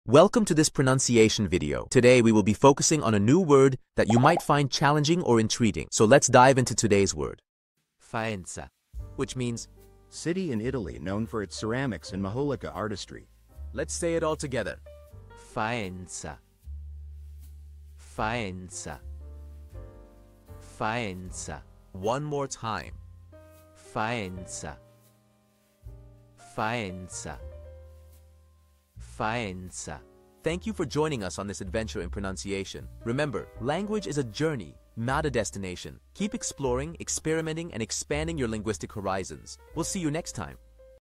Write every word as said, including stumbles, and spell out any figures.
Welcome to this pronunciation video. Today we will be focusing on a new word that you might find challenging or intriguing. So let's dive into today's word. Faenza, which means city in Italy known for its ceramics and Majolica artistry. Let's say it all together. Faenza. Faenza. Faenza. One more time. Faenza. Faenza. Faenza. Thank you for joining us on this adventure in pronunciation. Remember, language is a journey, not a destination. Keep exploring, experimenting, and expanding your linguistic horizons. We'll see you next time.